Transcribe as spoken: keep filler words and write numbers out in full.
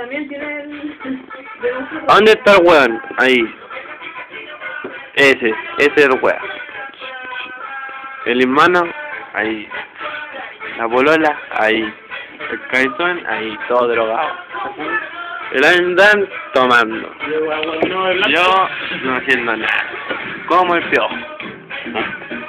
también tiene el... ¿A dónde está el weón? Ahí. Ese, ese es el weón. El hermano, ahí. La polola, ahí. El cabezón, ahí, todo drogado. El andan tomando. Yo no haciendo nada. Como el piojo.